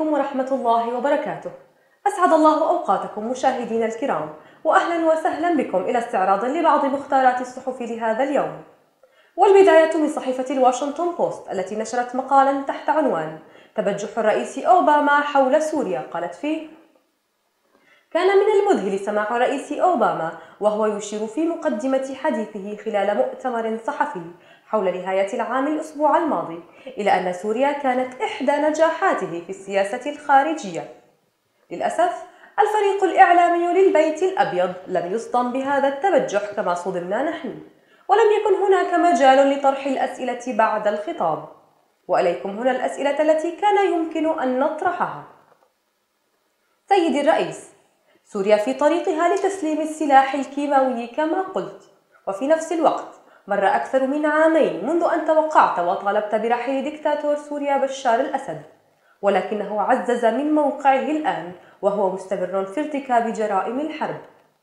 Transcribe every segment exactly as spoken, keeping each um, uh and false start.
عليكم ورحمة الله وبركاته. أسعد الله أوقاتكم مشاهدينا الكرام، وأهلا وسهلا بكم إلى استعراض لبعض مختارات الصحف لهذا اليوم. والبداية من صحيفة الواشنطن بوست التي نشرت مقالا تحت عنوان تبجح الرئيس أوباما حول سوريا. قالت فيه: كان من المذهل سماع الرئيس أوباما وهو يشير في مقدمة حديثه خلال مؤتمر صحفي حول نهاية العام الأسبوع الماضي إلى أن سوريا كانت إحدى نجاحاته في السياسة الخارجية. للأسف الفريق الإعلامي للبيت الأبيض لم يصدم بهذا التبجح كما صدمنا نحن، ولم يكن هناك مجال لطرح الأسئلة بعد الخطاب. وإليكم هنا الأسئلة التي كان يمكن أن نطرحها. سيدي الرئيس، سوريا في طريقها لتسليم السلاح الكيماوي كما قلت، وفي نفس الوقت مر أكثر من عامين منذ أن توقعت وطالبت برحيل دكتاتور سوريا بشار الأسد، ولكنه عزز من موقعه الآن وهو مستمر في ارتكاب جرائم الحرب.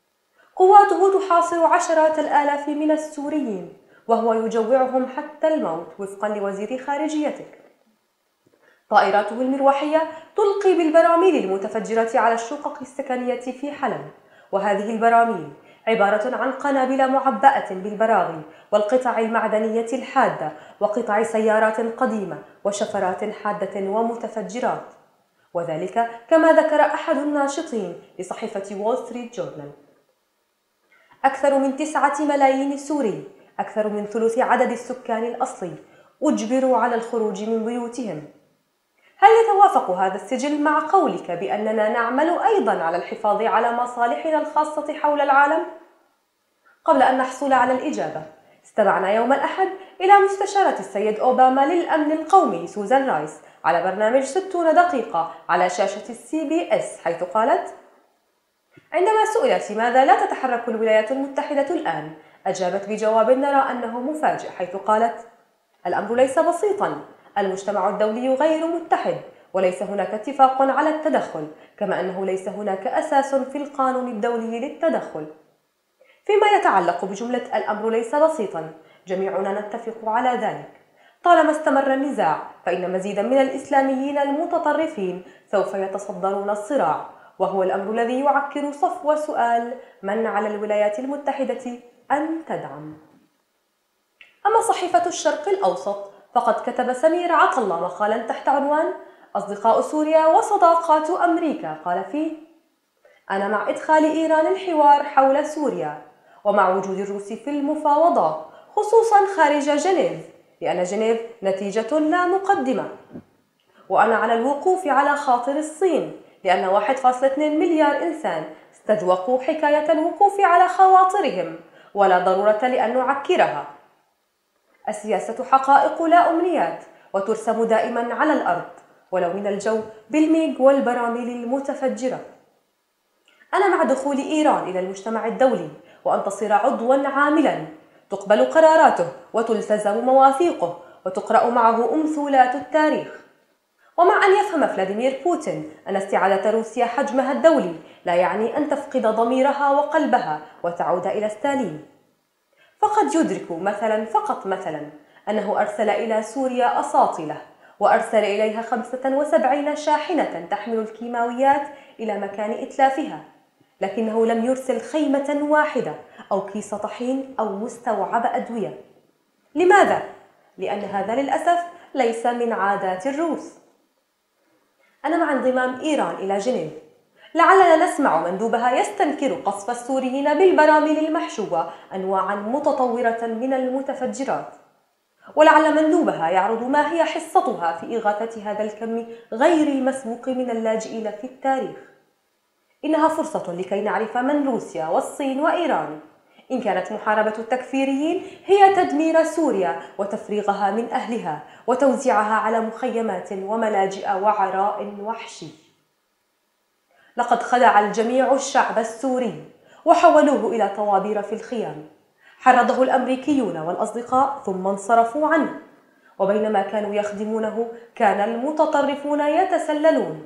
قواته تحاصر عشرات الآلاف من السوريين وهو يجوعهم حتى الموت وفقا لوزير خارجيتك. طائراته المروحية تلقي بالبراميل المتفجرة على الشقق السكنية في حلب، وهذه البراميل عبارة عن قنابل معبأة بالبراغي والقطع المعدنية الحادة وقطع سيارات قديمة وشفرات حادة ومتفجرات، وذلك كما ذكر أحد الناشطين لصحيفة وول ستريت جورنال. أكثر من تسعة ملايين سوري، أكثر من ثلث عدد السكان الأصلي، أجبروا على الخروج من بيوتهم. هل يتوافق هذا السجل مع قولك بأننا نعمل أيضا على الحفاظ على مصالحنا الخاصة حول العالم؟ قبل أن نحصل على الإجابة، استمعنا يوم الأحد إلى مستشارة السيد أوباما للأمن القومي سوزان رايس على برنامج ستون دقيقة على شاشة السي بي إس، حيث قالت: عندما سئلت لماذا لا تتحرك الولايات المتحدة الآن، أجابت بجواب نرى أنه مفاجئ، حيث قالت: الأمر ليس بسيطا، المجتمع الدولي غير متحد وليس هناك اتفاق على التدخل، كما أنه ليس هناك أساس في القانون الدولي للتدخل. فيما يتعلق بجملة الأمر ليس بسيطا، جميعنا نتفق على ذلك. طالما استمر النزاع فإن مزيدا من الإسلاميين المتطرفين سوف يتصدرون الصراع، وهو الأمر الذي يعكر صفو سؤال من على الولايات المتحدة أن تدعم. أما صحيفة الشرق الأوسط فقد كتب سمير عطلة مقالا تحت عنوان أصدقاء سوريا وصداقات أمريكا. قال فيه: أنا مع إدخال إيران الحوار حول سوريا ومع وجود الروس في المفاوضات، خصوصا خارج جنيف، لأن جنيف نتيجة لا مقدمة. وأنا على الوقوف على خاطر الصين، لأن واحد فاصلة اثنين مليار إنسان استذوقوا حكاية الوقوف على خواطرهم، ولا ضرورة لأن نعكرها. السياسة حقائق لا أمنيات، وترسم دائما على الأرض ولو من الجو بالميغ والبراميل المتفجرة. أنا مع دخول إيران إلى المجتمع الدولي وأن تصير عضوا عاملا، تقبل قراراته وتلتزم مواثيقه وتقرأ معه أمثولات التاريخ. ومع أن يفهم فلاديمير بوتين أن استعادة روسيا حجمها الدولي لا يعني أن تفقد ضميرها وقلبها وتعود إلى ستالين، فقد يدرك مثلا فقط مثلا أنه أرسل إلى سوريا أساطيله، وأرسل إليها خمسة وسبعين شاحنة تحمل الكيماويات إلى مكان إتلافها، لكنه لم يرسل خيمة واحدة أو كيس طحين أو مستوعب أدوية. لماذا؟ لأن هذا للأسف ليس من عادات الروس. أنا مع انضمام إيران إلى جنيف. لعلنا نسمع مندوبها يستنكر قصف السوريين بالبراميل المحشوة أنواعا متطورة من المتفجرات، ولعل مندوبها يعرض ما هي حصتها في إغاثة هذا الكم غير المسبوق من اللاجئين في التاريخ. إنها فرصة لكي نعرف من روسيا والصين وإيران. إن كانت محاربة التكفيريين هي تدمير سوريا وتفريغها من أهلها وتوزيعها على مخيمات وملاجئ وعراء وحشي. لقد خدع الجميع الشعب السوري وحولوه إلى طوابير في الخيام، حرضه الأمريكيون والأصدقاء ثم انصرفوا عنه، وبينما كانوا يخدمونه كان المتطرفون يتسللون.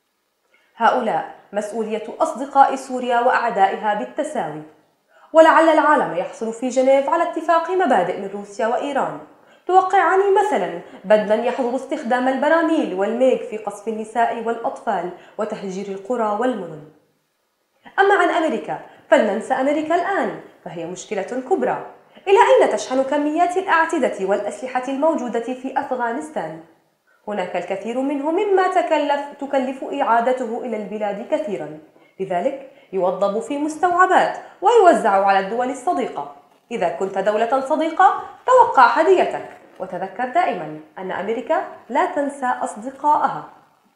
هؤلاء مسؤولية أصدقاء سوريا وأعدائها بالتساوي، ولعل العالم يحصل في جنيف على اتفاق مبادئ من روسيا وإيران، توقعان مثلا بذلا يحظر استخدام البراميل والميغ في قصف النساء والأطفال وتهجير القرى والمدن. أما عن أمريكا فلننسى أمريكا الآن، فهي مشكلة كبرى. إلى أين تشحن كميات الأعتدة والأسلحة الموجودة في أفغانستان؟ هناك الكثير منه مما تكلف تكلف إعادته إلى البلاد كثيرا، لذلك يوظب في مستوعبات ويوزع على الدول الصديقة. إذا كنت دولة صديقة توقع هديتك، وتذكر دائما أن أمريكا لا تنسى أصدقائها.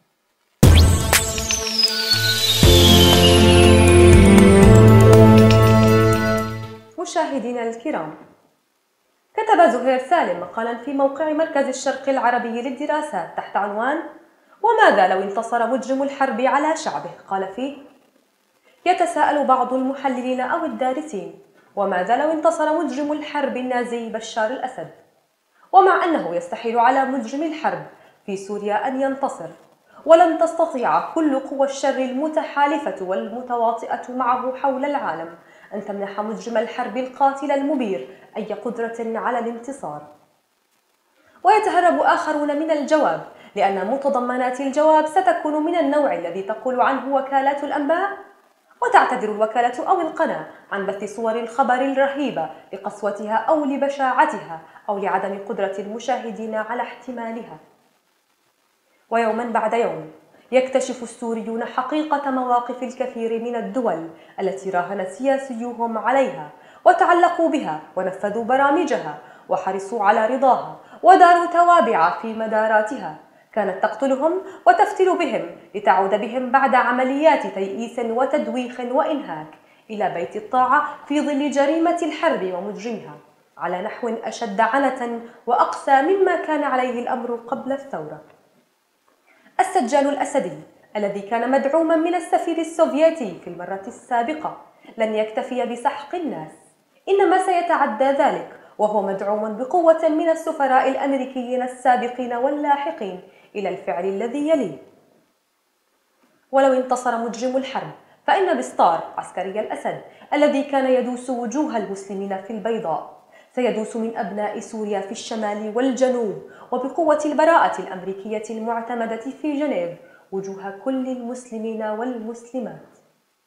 مشاهدينا الكرام، كتب زهير سالم مقالا في موقع مركز الشرق العربي للدراسات تحت عنوان وماذا لو انتصر مجرم الحرب على شعبه؟ قال فيه: يتساءل بعض المحللين أو الدارسين وماذا لو انتصر مجرم الحرب النازي بشار الأسد؟ ومع أنه يستحيل على مجرم الحرب في سوريا أن ينتصر، ولن تستطيع كل قوى الشر المتحالفة والمتواطئة معه حول العالم أن تمنح مجرم الحرب القاتل المبير أي قدرة على الانتصار. ويتهرب آخرون من الجواب، لأن متضمنات الجواب ستكون من النوع الذي تقول عنه وكالات الأنباء، وتعتذر الوكالة أو القناة عن بث صور الخبر الرهيبة لقسوتها أو لبشاعتها أو لعدم قدرة المشاهدين على احتمالها. ويوما بعد يوم يكتشف السوريون حقيقة مواقف الكثير من الدول التي راهن سياسيوهم عليها وتعلقوا بها ونفذوا برامجها وحرصوا على رضاها وداروا توابع في مداراتها، كانت تقتلهم وتفتل بهم لتعود بهم بعد عمليات تيئيس وتدويخ وإنهاك إلى بيت الطاعة في ظل جريمة الحرب ومجرمها على نحو أشد عنة وأقسى مما كان عليه الأمر قبل الثورة. السجال الأسدي الذي كان مدعوما من السفير السوفيتي في المرة السابقة لن يكتفي بسحق الناس، إنما سيتعدى ذلك، وهو مدعوم بقوة من السفراء الأمريكيين السابقين واللاحقين إلى الفعل الذي يليه. ولو انتصر مجرم الحرب فإن بسطار عسكري الأسد الذي كان يدوس وجوه المسلمين في البيضاء سيدوس من أبناء سوريا في الشمال والجنوب، وبقوة البراءة الأمريكية المعتمدة في جنيف وجوه كل المسلمين والمسلمات.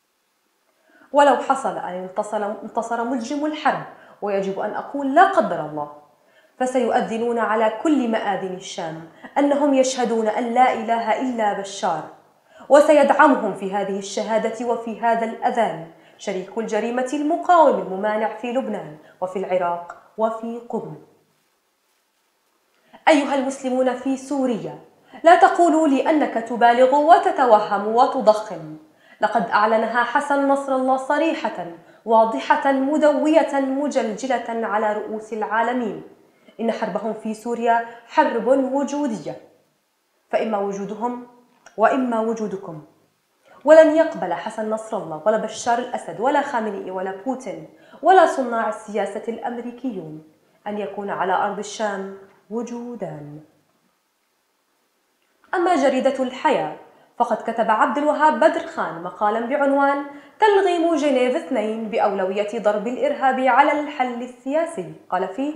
ولو حصل أن انتصر, انتصر مجرم الحرب، ويجب أن أقول لا قدر الله، فسيؤذنون على كل مآذن الشام أنهم يشهدون أن لا إله إلا بشار، وسيدعمهم في هذه الشهادة وفي هذا الأذان شريك الجريمة المقاوم الممانع في لبنان وفي العراق وفي قم. أيها المسلمون في سوريا، لا تقولوا لي أنك تبالغ وتتوهم وتضخم، لقد أعلنها حسن نصر الله صريحة واضحة مدوية مجلجلة على رؤوس العالمين: إن حربهم في سوريا حرب وجودية، فإما وجودهم وإما وجودكم. ولن يقبل حسن نصر الله ولا بشار الأسد ولا خامنئي ولا بوتين ولا صناع السياسة الأمريكيون أن يكون على أرض الشام وجودان. أما جريدة الحياة فقد كتب عبد الوهاب بدر خان مقالا بعنوان تلغيم جنيف اثنين بأولوية ضرب الإرهاب على الحل السياسي. قال فيه: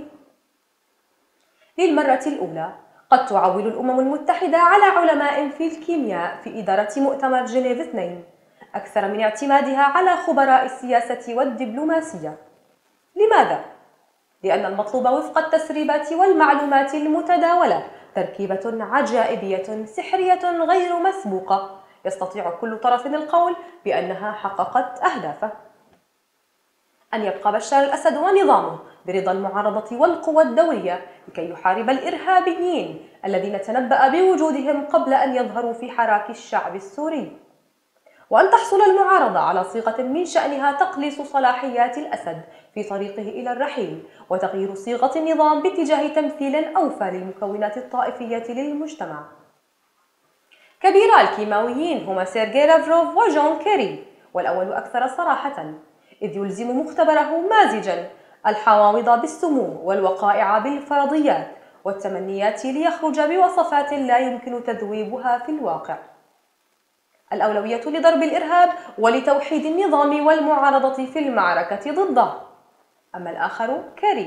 للمرة الأولى قد تعول الأمم المتحدة على علماء في الكيمياء في إدارة مؤتمر جنيف اثنين أكثر من اعتمادها على خبراء السياسة والدبلوماسية. لماذا؟ لأن المطلوب وفق التسريبات والمعلومات المتداولة تركيبة عجائبية سحرية غير مسبوقة يستطيع كل طرف القول بأنها حققت أهدافه: أن يبقى بشار الأسد ونظامه برضا المعارضة والقوى الدولية لكي يحارب الإرهابيين الذين تنبأ بوجودهم قبل أن يظهروا في حراك الشعب السوري، وأن تحصل المعارضة على صيغة من شأنها تقليص صلاحيات الأسد في طريقه إلى الرحيل وتغيير صيغة النظام باتجاه تمثيل أوفى للمكونات الطائفية للمجتمع. كبيرا الكيماويين هما سيرجي لافروف وجون كيري، والأول أكثر صراحة، إذ يلزم مختبره مازجا الحوامض بالسموم والوقائع بالفرضيات والتمنيات ليخرج بوصفات لا يمكن تذويبها في الواقع. الأولوية لضرب الإرهاب ولتوحيد النظام والمعارضة في المعركة ضده. أما الآخر كيري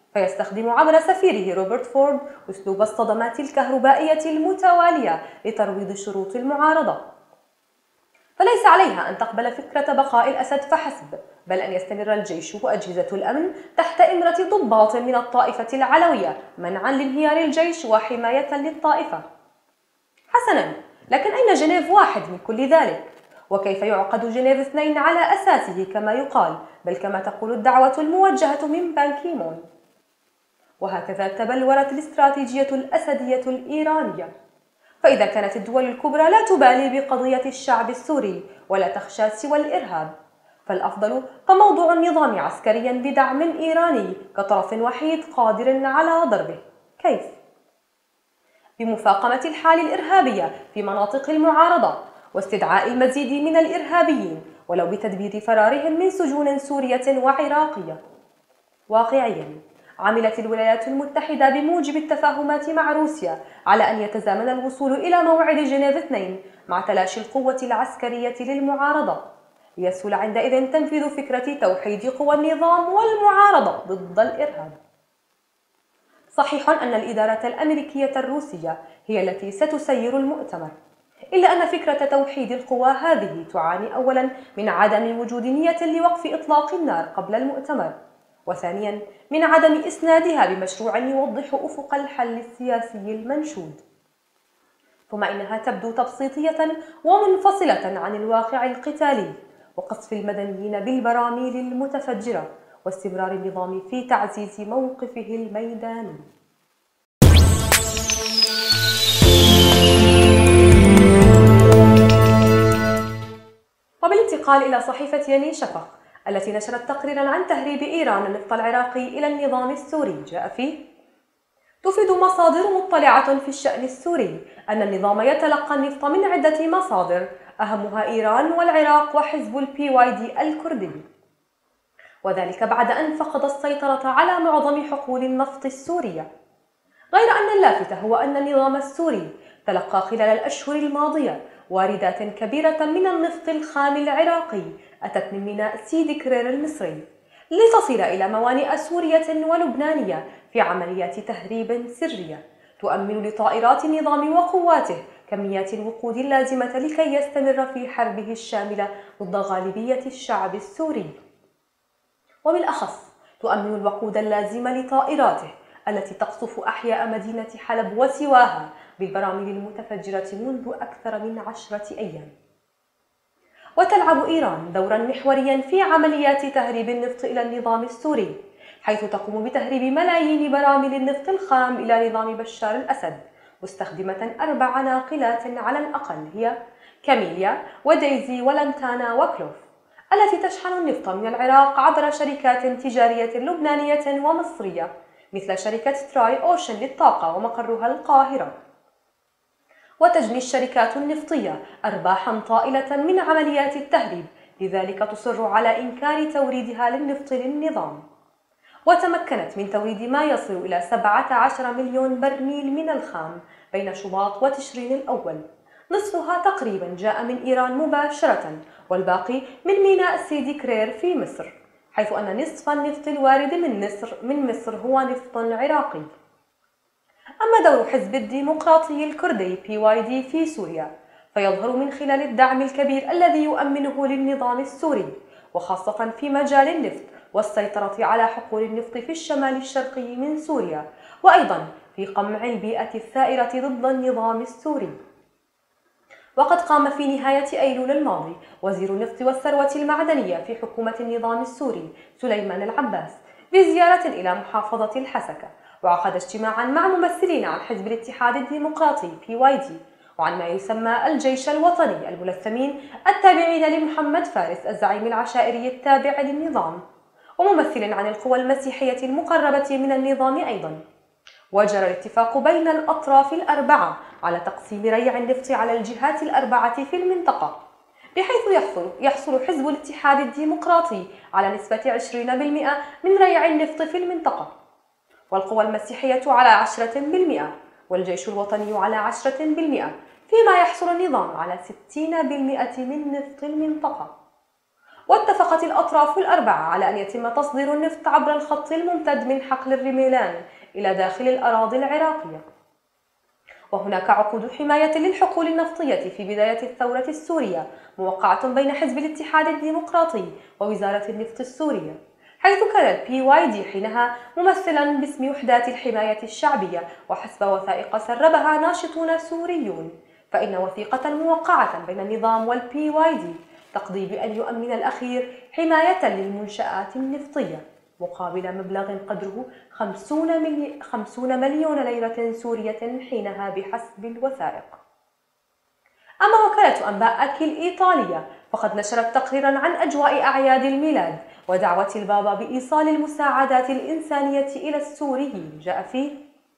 فيستخدم عبر سفيره روبرت فورد أسلوب الصدمات الكهربائية المتوالية لترويض شروط المعارضة. فليس عليها أن تقبل فكرة بقاء الأسد فحسب، بل أن يستمر الجيش وأجهزة الأمن تحت إمرة ضباط من الطائفة العلوية منعا لانهيار الجيش وحماية للطائفة. حسنا، لكن أين جنيف واحد من كل ذلك؟ وكيف يعقد جنيف اثنين على أساسه كما يقال، بل كما تقول الدعوة الموجهة من بان كيمون؟ وهكذا تبلورت الاستراتيجية الأسدية الإيرانية. فإذا كانت الدول الكبرى لا تبالي بقضية الشعب السوري ولا تخشى سوى الإرهاب، فالأفضل تموضع النظام عسكريا بدعم إيراني كطرف وحيد قادر على ضربه. كيف؟ بمفاقمة الحال الإرهابية في مناطق المعارضة واستدعاء المزيد من الإرهابيين، ولو بتدبير فرارهم من سجون سورية وعراقية. واقعيا، عملت الولايات المتحدة بموجب التفاهمات مع روسيا على أن يتزامن الوصول إلى موعد جنيف اثنين مع تلاشي القوة العسكرية للمعارضة، ليسهل عندئذ تنفيذ فكرة توحيد قوى النظام والمعارضة ضد الإرهاب. صحيح أن الإدارة الأمريكية الروسية هي التي ستسير المؤتمر، إلا أن فكرة توحيد القوى هذه تعاني أولا من عدم وجود نية لوقف إطلاق النار قبل المؤتمر، وثانيا من عدم إسنادها بمشروع يوضح أفق الحل السياسي المنشود. ثم إنها تبدو تبسيطية ومنفصلة عن الواقع القتالي وقصف المدنيين بالبراميل المتفجرة واستمرار النظام في تعزيز موقفه الميداني. وبالانتقال إلى صحيفة يني شفق التي نشرت تقريرا عن تهريب إيران النفط العراقي إلى النظام السوري، جاء فيه: تفيد مصادر مطلعة في الشأن السوري أن النظام يتلقى النفط من عدة مصادر أهمها إيران والعراق وحزب البي واي دي الكردي، وذلك بعد أن فقد السيطرة على معظم حقول النفط السورية. غير أن اللافت هو أن النظام السوري تلقى خلال الأشهر الماضية واردات كبيرة من النفط الخام العراقي أتت من ميناء سيدي كرير المصري لتصل إلى موانئ سورية ولبنانية في عمليات تهريب سرية تؤمن لطائرات النظام وقواته كميات الوقود اللازمة لكي يستمر في حربه الشاملة ضد غالبية الشعب السوري، وبالأخص تؤمن الوقود اللازم لطائراته التي تقصف أحياء مدينة حلب وسواها بالبراميل المتفجرة منذ أكثر من عشرة أيام. وتلعب إيران دورا محوريا في عمليات تهريب النفط إلى النظام السوري، حيث تقوم بتهريب ملايين براميل النفط الخام إلى نظام بشار الأسد مستخدمة أربع ناقلات على الأقل، هي كاميليا وديزي ولانتانا وكلوف، التي تشحن النفط من العراق عبر شركات تجارية لبنانية ومصرية مثل شركة تراي أوشن للطاقة ومقرها القاهرة. وتجني الشركات النفطية أرباحا طائلة من عمليات التهريب، لذلك تصر على إنكار توريدها للنفط للنظام. وتمكنت من توريد ما يصل إلى سبعة عشر مليون برميل من الخام بين شباط وتشرين الأول، نصفها تقريبا جاء من إيران مباشرة والباقي من ميناء سيدي كرير في مصر، حيث أن نصف النفط الوارد من مصر من مصر هو نفط عراقي. أما دور حزب الديمقراطي الكردي بي واي دي في سوريا فيظهر من خلال الدعم الكبير الذي يؤمنه للنظام السوري، وخاصة في مجال النفط والسيطرة على حقول النفط في الشمال الشرقي من سوريا، وأيضا في قمع البيئة الثائرة ضد النظام السوري. وقد قام في نهاية أيلول الماضي وزير النفط والثروة المعدنية في حكومة النظام السوري سليمان العباس بزيارة إلى محافظة الحسكة، وعقد اجتماعا مع ممثلين عن حزب الاتحاد الديمقراطي بي واي دي وعن ما يسمى الجيش الوطني الملثمين التابعين لمحمد فارس الزعيم العشائري التابع للنظام، وممثل عن القوى المسيحية المقربة من النظام أيضا. وجرى الاتفاق بين الأطراف الأربعة على تقسيم ريع النفط على الجهات الأربعة في المنطقة، بحيث يحصل, يحصل حزب الاتحاد الديمقراطي على نسبة عشرين بالمئة من ريع النفط في المنطقة، والقوى المسيحية على عشرة بالمئة، والجيش الوطني على عشرة بالمئة، فيما يحصل النظام على ستين بالمئة من نفط المنطقة. واتفقت الأطراف الأربعة على أن يتم تصدير النفط عبر الخط الممتد من حقل الرميلان إلى داخل الأراضي العراقية. وهناك عقود حماية للحقول النفطية في بداية الثورة السورية موقعة بين حزب الاتحاد الديمقراطي ووزارة النفط السورية، حيث كان البي واي دي حينها ممثلا باسم وحدات الحماية الشعبية، وحسب وثائق سربها ناشطون سوريون فإن وثيقة موقعة بين النظام والبي واي دي تقضي بأن يؤمن الأخير حماية للمنشآت النفطية مقابل مبلغ قدره خمسين مليون ليرة سورية حينها بحسب الوثائق. أما وكالة أنباء أكل الإيطالية فقد نشرت تقريرا عن أجواء أعياد الميلاد ودعوة البابا بإيصال المساعدات الإنسانية إلى السوريين. جاء فيه: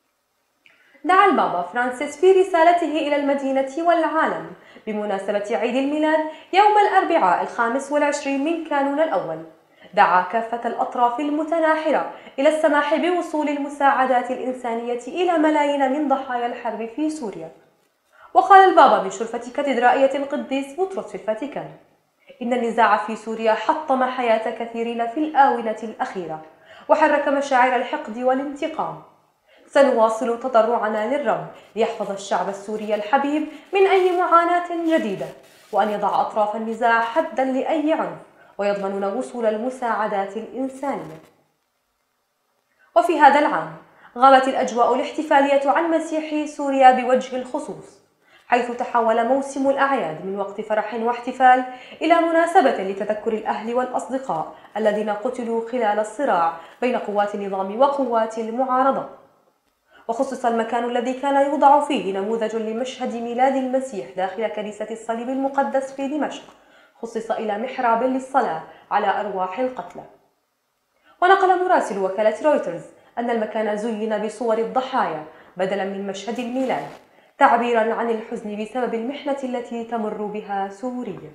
دعا البابا فرانسيس في رسالته إلى المدينة والعالم بمناسبة عيد الميلاد يوم الأربعاء الخامس والعشرين من كانون الأول، دعا كافة الأطراف المتناحرة إلى السماح بوصول المساعدات الإنسانية إلى ملايين من ضحايا الحرب في سوريا. وقال البابا من شرفة كاتدرائية القديس بطرس في الفاتيكان: إن النزاع في سوريا حطم حياة كثيرين في الآونة الأخيرة وحرك مشاعر الحقد والانتقام. سنواصل تضرعنا للرب ليحفظ الشعب السوري الحبيب من أي معاناة جديدة، وأن يضع أطراف النزاع حدا لأي عنف، ويضمنون وصول المساعدات الإنسانية. وفي هذا العام غابت الأجواء الاحتفالية عن مسيحي سوريا بوجه الخصوص، حيث تحول موسم الأعياد من وقت فرح واحتفال إلى مناسبة لتذكر الأهل والأصدقاء الذين قتلوا خلال الصراع بين قوات النظام وقوات المعارضة. وخصص المكان الذي كان يوضع فيه نموذج لمشهد ميلاد المسيح داخل كنيسة الصليب المقدس في دمشق، خصص إلى محراب للصلاة على أرواح القتلى. ونقل مراسل وكالة رويترز أن المكان زين بصور الضحايا بدلا من مشهد الميلاد، تعبيرا عن الحزن بسبب المحنة التي تمر بها سوريا.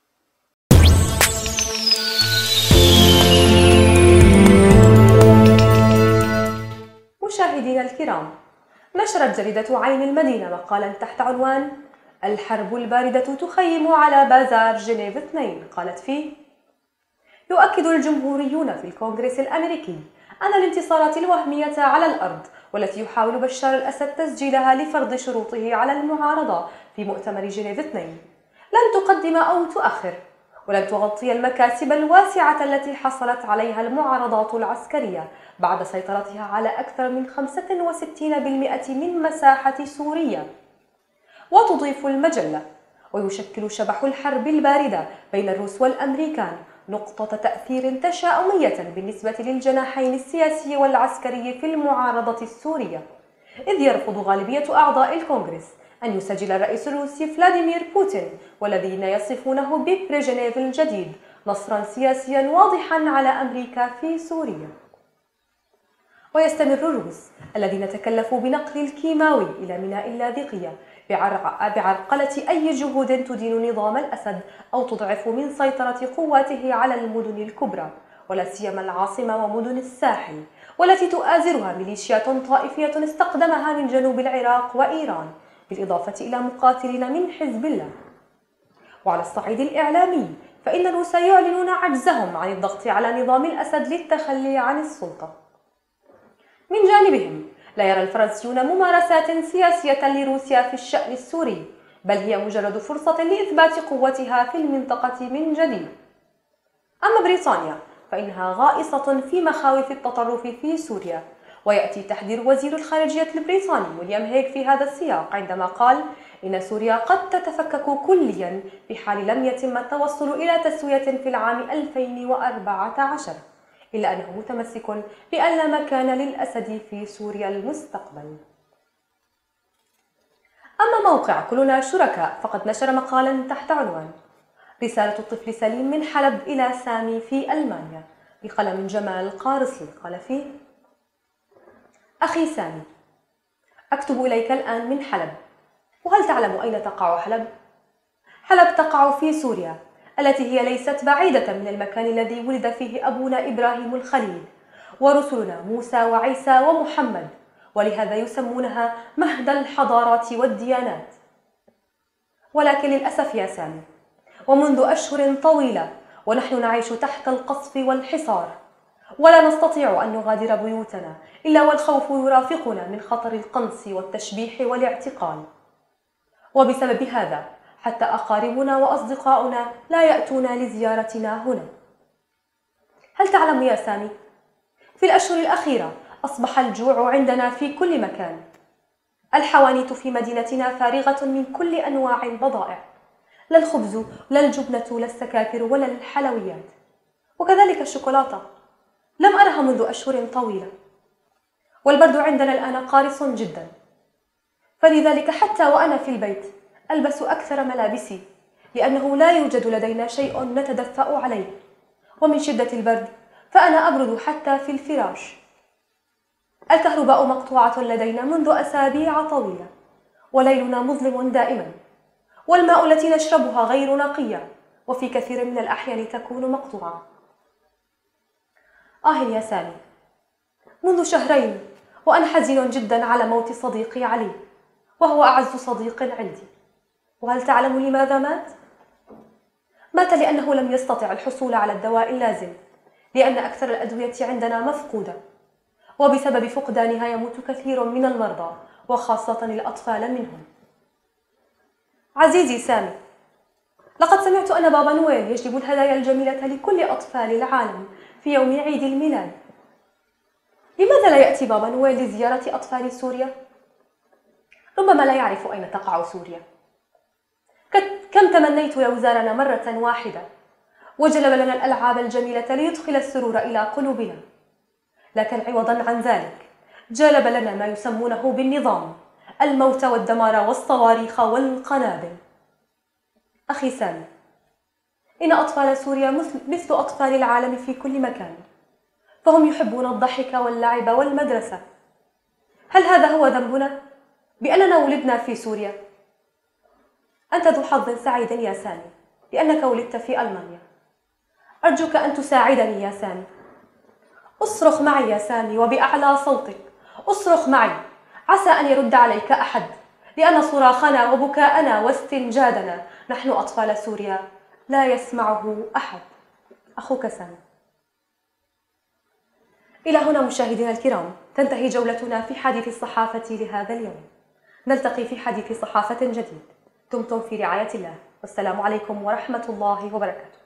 مشاهدينا الكرام، نشرت جريدة عين المدينة مقالا تحت عنوان الحرب الباردة تخيم على بازار جنيف اثنين، قالت فيه: يؤكد الجمهوريون في الكونغرس الأمريكي أن الانتصارات الوهمية على الأرض والتي يحاول بشار الأسد تسجيلها لفرض شروطه على المعارضة في مؤتمر جنيف اثنين لن تقدم أو تؤخر، ولن تغطي المكاسب الواسعة التي حصلت عليها المعارضات العسكرية بعد سيطرتها على أكثر من خمسة وستين بالمئة من مساحة سوريا. وتضيف المجلة: ويشكل شبح الحرب الباردة بين الروس والأمريكان نقطة تأثير تشاؤمية بالنسبة للجناحين السياسي والعسكري في المعارضة السورية، إذ يرفض غالبية أعضاء الكونغرس أن يسجل الرئيس الروسي فلاديمير بوتين والذين يصفونه ببريجنيف الجديد نصرا سياسيا واضحا على أمريكا في سوريا. ويستمر الروس الذين تكلفوا بنقل الكيماوي إلى ميناء اللاذقية بعرقلة أي جهود تدين نظام الأسد أو تضعف من سيطرة قواته على المدن الكبرى، ولا سيما العاصمة ومدن الساحل، والتي تؤازرها ميليشيات طائفية استقدمها من جنوب العراق وإيران، بالإضافة إلى مقاتلين من حزب الله. وعلى الصعيد الإعلامي فإن الروس يعلنون عجزهم عن الضغط على نظام الأسد للتخلي عن السلطة. من جانبهم لا يرى الفرنسيون ممارسات سياسية لروسيا في الشأن السوري، بل هي مجرد فرصة لإثبات قوتها في المنطقة من جديد. أما بريطانيا فإنها غائصة في مخاوف التطرف في سوريا، ويأتي تحذير وزير الخارجية البريطاني ويليام هيغ في هذا السياق عندما قال إن سوريا قد تتفكك كليا في حال لم يتم التوصل إلى تسوية في العام ألفين وأربعة عشر، إلا أنه متمسك بأن لا مكان للأسد في سوريا المستقبل. أما موقع كلنا شركاء فقد نشر مقالا تحت عنوان رسالة الطفل سليم من حلب إلى سامي في ألمانيا بقلم جمال قارصي. قال فيه: أخي سامي، أكتب إليك الآن من حلب، وهل تعلم أين تقع حلب؟ حلب تقع في سوريا التي هي ليست بعيدة من المكان الذي ولد فيه أبونا إبراهيم الخليل ورسلنا موسى وعيسى ومحمد، ولهذا يسمونها مهد الحضارات والديانات. ولكن للأسف يا سامي، ومنذ أشهر طويلة ونحن نعيش تحت القصف والحصار، ولا نستطيع أن نغادر بيوتنا إلا والخوف يرافقنا من خطر القنص والتشبيح والاعتقال. وبسبب هذا حتى أقاربنا وأصدقاؤنا لا يأتون لزيارتنا هنا. هل تعلم يا سامي؟ في الأشهر الأخيرة أصبح الجوع عندنا في كل مكان. الحوانيت في مدينتنا فارغة من كل أنواع البضائع، لا الخبز لا الجبنة لا السكاكر ولا الحلويات، وكذلك الشوكولاتة لم أرها منذ أشهر طويلة. والبرد عندنا الآن قارس جدا، فلذلك حتى وأنا في البيت ألبس أكثر ملابسي، لأنه لا يوجد لدينا شيء نتدفأ عليه، ومن شدة البرد فأنا أبرد حتى في الفراش. الكهرباء مقطوعة لدينا منذ أسابيع طويلة، وليلنا مظلم دائما، والماء التي نشربها غير نقية، وفي كثير من الأحيان تكون مقطوعة. آه يا سامي، منذ شهرين وأنا حزين جدا على موت صديقي علي، وهو أعز صديق عندي. وهل تعلم لماذا مات؟ مات لأنه لم يستطع الحصول على الدواء اللازم، لأن أكثر الأدوية عندنا مفقودة، وبسبب فقدانها يموت كثير من المرضى، وخاصة الأطفال منهم. عزيزي سامي، لقد سمعت أن بابا نويل يجلب الهدايا الجميلة لكل أطفال العالم في يوم عيد الميلاد. لماذا لا يأتي بابا نويل لزيارة أطفال سوريا؟ ربما لا يعرف أين تقع سوريا. كم تمنيت لو زارنا مرة واحدة وجلب لنا الألعاب الجميلة ليدخل السرور إلى قلوبنا، لكن عوضا عن ذلك جلب لنا ما يسمونه بالنظام، الموت والدمار والصواريخ والقنابل. أخي سامي، إن أطفال سوريا مثل أطفال العالم في كل مكان، فهم يحبون الضحك واللعب والمدرسة. هل هذا هو ذنبنا بأننا ولدنا في سوريا؟ أنت ذو حظ سعيد يا سامي، لأنك ولدت في ألمانيا. أرجوك أن تساعدني يا سامي. أصرخ معي يا سامي وبأعلى صوتك، أصرخ معي، عسى أن يرد عليك أحد، لأن صراخنا وبكاءنا واستنجادنا نحن أطفال سوريا لا يسمعه أحد. أخوك سامي. إلى هنا مشاهدينا الكرام تنتهي جولتنا في حديث الصحافة لهذا اليوم. نلتقي في حديث صحافة جديد. دمتم في رعاية الله، والسلام عليكم ورحمة الله وبركاته.